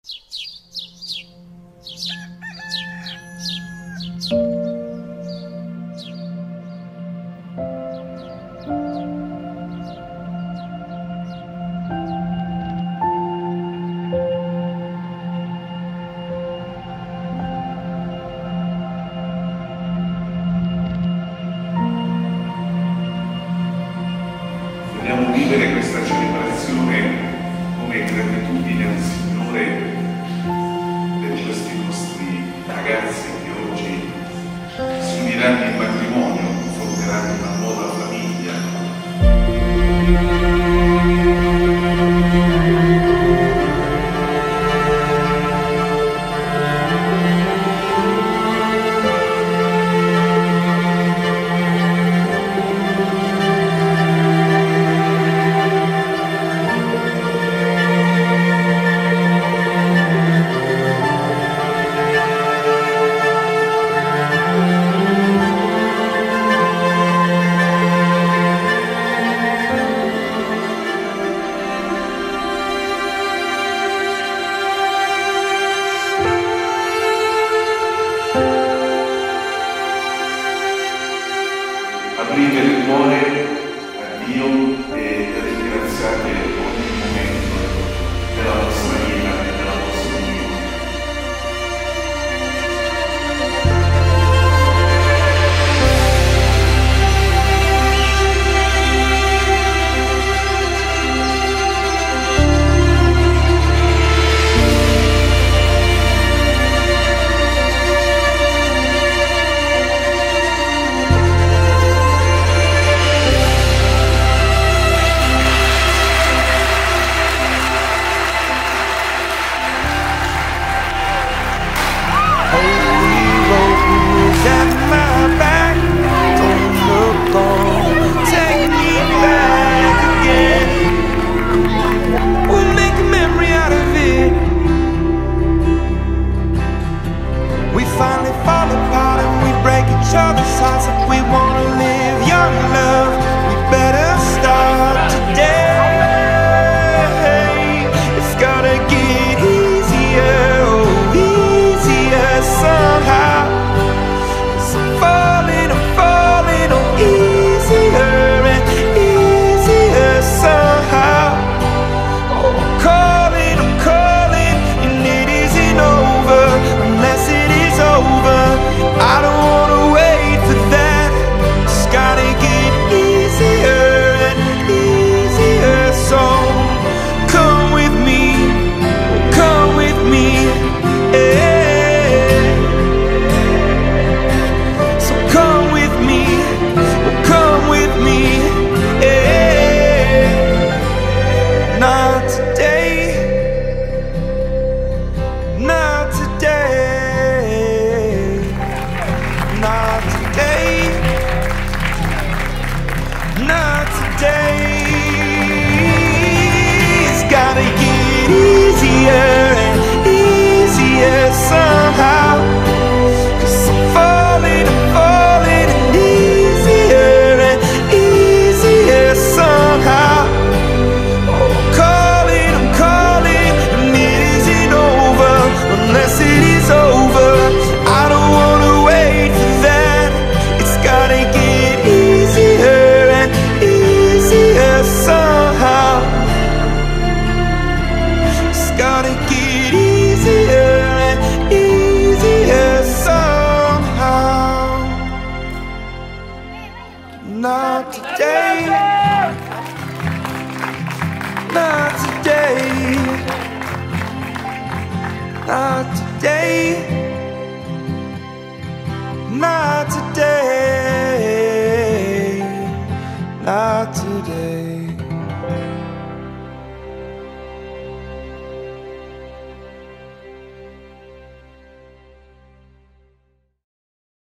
Vogliamo vivere questa celebrazione come gratitudine al Signore per questi nostri ragazzi che oggi si uniranno in matrimonio, formeranno una nuova famiglia. Aprite il cuore a Dio e ringraziate ogni momento della vostra vita e della vostra unione. Not today, not today, not today, not today.